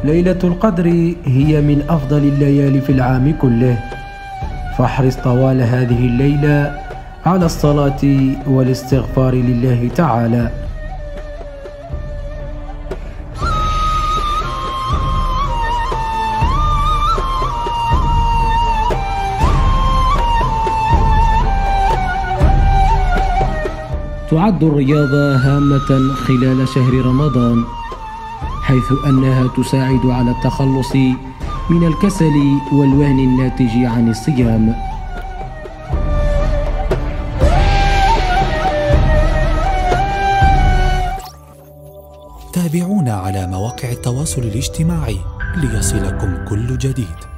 ليلة القدر هي من أفضل الليالي في العام كله، فاحرص طوال هذه الليلة على الصلاة والاستغفار لله تعالى. تعد الرياضة هامة خلال شهر رمضان، حيث أنها تساعد على التخلص من الكسل والوهن الناتج عن الصيام. تابعونا على مواقع التواصل الاجتماعي ليصلكم كل جديد.